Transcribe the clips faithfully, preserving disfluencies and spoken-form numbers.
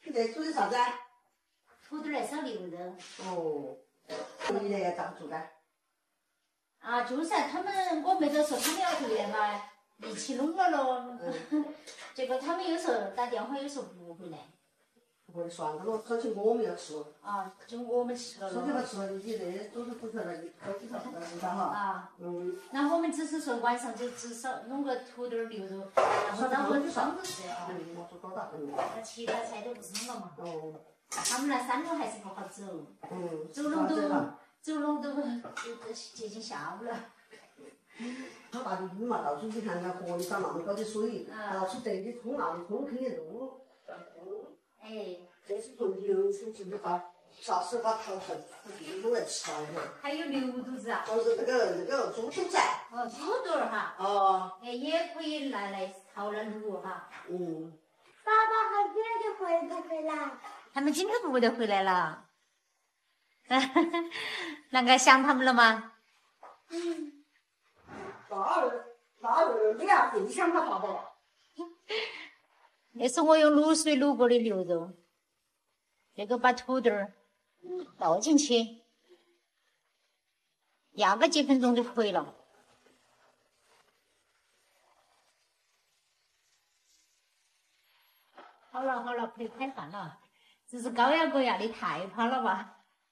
你在煮的啥子啊？ 土豆来烧牛肉。 哦，你那个咋做的？ 啊，就是啊，他们我没得说他们要回来嘛，一起弄了咯。嗯、结果他们有时候打电话，有时候不回来。 不会算了咯，说起我们要吃。 啊，就我们吃了咯。 说起了吃了，你这煮的煮出来了，口气上来了哈。 啊。 嗯。 那我们只是说晚上就至少弄个土豆牛肉，然后找个汤就吃啊。 嗯，我做多大？嗯。 那其他菜都不是弄了嘛。 哦。 他们那山路还是不好走。 嗯。 走路都走路都都接近下午了。 好大的雨嘛，到处你看那河里涨那么高的水，到处这里冲那里冲，肯定路要通。 哎。 这是从流出去的话，啥时候把头头地都来吃了的。 还有牛肚子啊。 就是这个这个猪肚崽。 哦，猪肚儿哈。 哦。 哎，也可以拿来炒了卤哈。 嗯。 爸爸和姐姐回不回来？ 他们今天不得回来了。那个想他们了吗？ 嗯。那儿那儿你呀，更想他爸爸了。 那是我用卤水卤过的牛肉，这个把土豆儿倒进去，压个几分钟就回了。好了好了，可以开饭了。这是高压锅压的太趴了吧？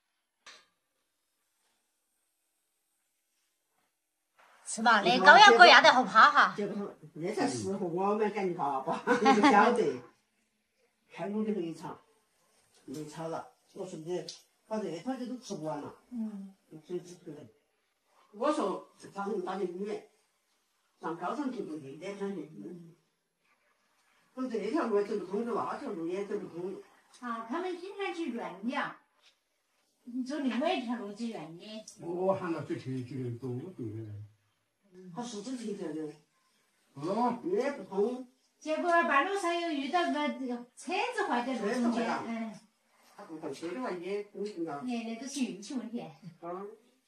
是吧？那高压锅压得好趴哈。 结果那才适合我们赶紧爸爸，你不晓得。开炉的没炒，没炒了。我说你把这套的都吃不完了。嗯。谁吃不来？我说早上打的雨，上高上去不对，两天去。嗯。从这条路也走不通，走那条路也走不通。 啊，他们经常去院里啊，走另外一条路去院里。 我喊他去去去的多对的。 他是走停车的。 哦。 也不通。 结果半路上又遇到个这个车子坏在路中间，嗯。 他不换车的话也公平了。 哎，那都是运气问题。 嗯。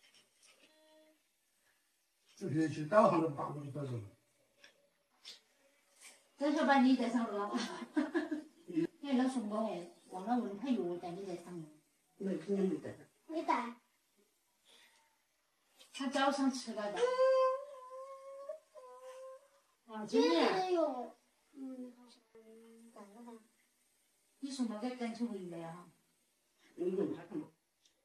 这些去导航都打不到手。 这就把你带上路了。哎，老宋哥哎，忘了问他药带你带上路。 没，肯定没带。 没带。 他早上吃了的。啊，今今年。 天有，嗯，好像带了吧。 你说那个赶紧回来啊。 你问他干嘛？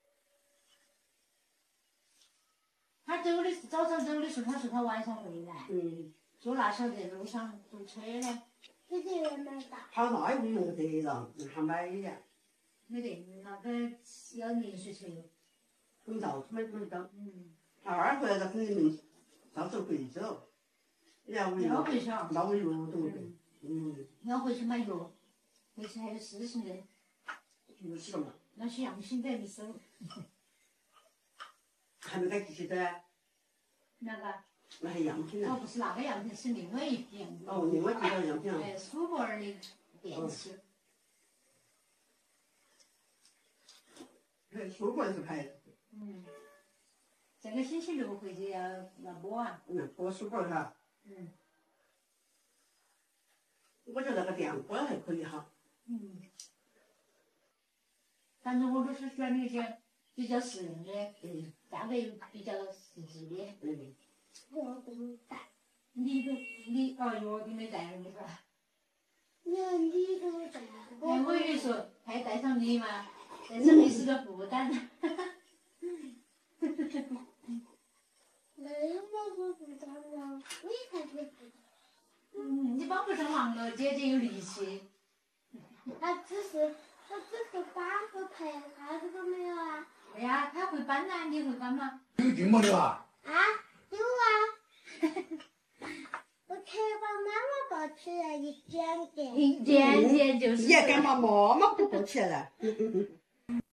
他走的早上走的时候，他说他晚上回来。 嗯。 说哪晓得路上堵车呢？ 姐姐也没带。 他那也不用得了，让他买的。 没得，那个要临时车。 没到，买买到。 嗯。 他二回来他肯定到时候回走。要回要回去啊。 要回药都没得。嗯。 要回去买药，回去还有事情的。 不是了嘛。 那些样品在你手。 还没该继续的。 哪个？ 那还样品呢？ 哦，不是那个样品，是另外一批样品。 哦，另外几个样品啊。 哎，苏泊儿的电器。 哎，苏泊儿是牌子。 嗯。这个星期六回去要要摸啊。 嗯，摸苏泊儿哈。 嗯。 我觉得那个电锅还可以哈。 嗯。反正我都是选那些比较实用的， 嗯， 价格又比较实际的。 嗯。 我都没带。 你都你哦药都没带你说。 那你都没带。 哎，我以为说还带上你嘛，带上你是个负担。 没有我不负担啊，你才是负担。 嗯，你帮不上忙了，姐姐有力气。 他只是他只是搬和陪，啥子都没有啊。 对呀，他会搬呐，你会搬吗？ 有筋没得啊？ 啊，有啊。我可以把妈妈抱起来一点点。 一点点就是。 你还敢把妈妈都抱起来了？